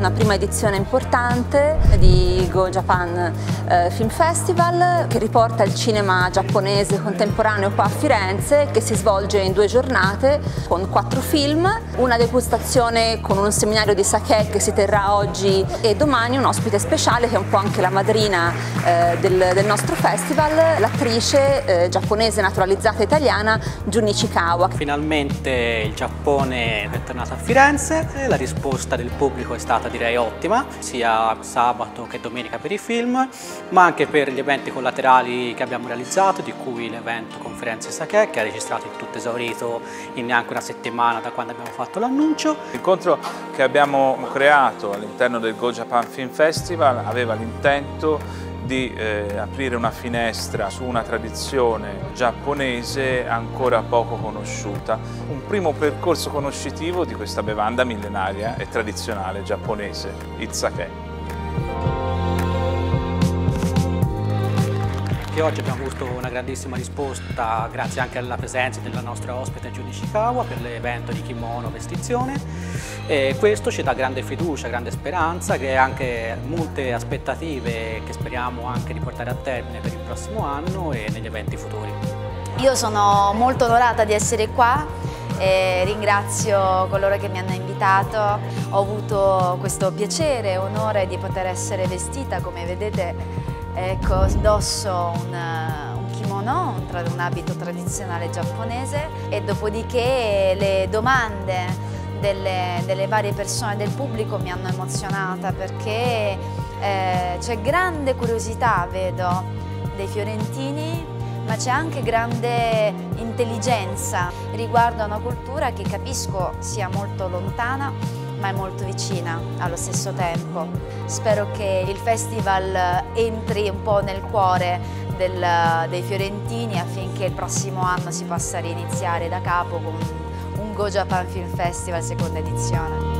una prima edizione importante di Go Japan Film Festival, che riporta il cinema giapponese contemporaneo qua a Firenze, che si svolge in 2 giornate con 4 film, una degustazione con un seminario di sake che si terrà oggi e domani, un ospite speciale che è un po' anche la madrina del nostro festival, l'attrice giapponese naturalizzata italiana Jun Ichikawa. Finalmente il Giappone è tornato a Firenze e la risposta del pubblico è stata, direi, ottima, sia sabato che domenica per i film, ma anche per gli eventi collaterali che abbiamo realizzato, di cui l'evento Conferenze Sake, che ha registrato il tutto esaurito in neanche una settimana da quando abbiamo fatto l'annuncio. L'incontro che abbiamo creato all'interno del Go Japan Film Festival aveva l'intento di aprire una finestra su una tradizione giapponese ancora poco conosciuta, un primo percorso conoscitivo di questa bevanda millenaria e tradizionale giapponese, il sake. Oggi abbiamo avuto una grandissima risposta grazie anche alla presenza della nostra ospite Jun Ichikawa per l'evento di kimono vestizione, e questo ci dà grande fiducia, grande speranza, e anche molte aspettative che speriamo anche di portare a termine per il prossimo anno e negli eventi futuri. Io sono molto onorata di essere qua e ringrazio coloro che mi hanno invitato. Ho avuto questo piacere e onore di poter essere vestita, come vedete. Ecco, indosso un kimono, un abito tradizionale giapponese, e dopodiché le domande delle varie persone del pubblico mi hanno emozionata, perché c'è grande curiosità, vedo, dei fiorentini, ma c'è anche grande intelligenza riguardo a una cultura che capisco sia molto lontana, ma è molto vicina allo stesso tempo. Spero che il festival entri un po' nel cuore dei fiorentini, affinché il prossimo anno si possa riniziare da capo con un Go Japan Film Festival seconda edizione.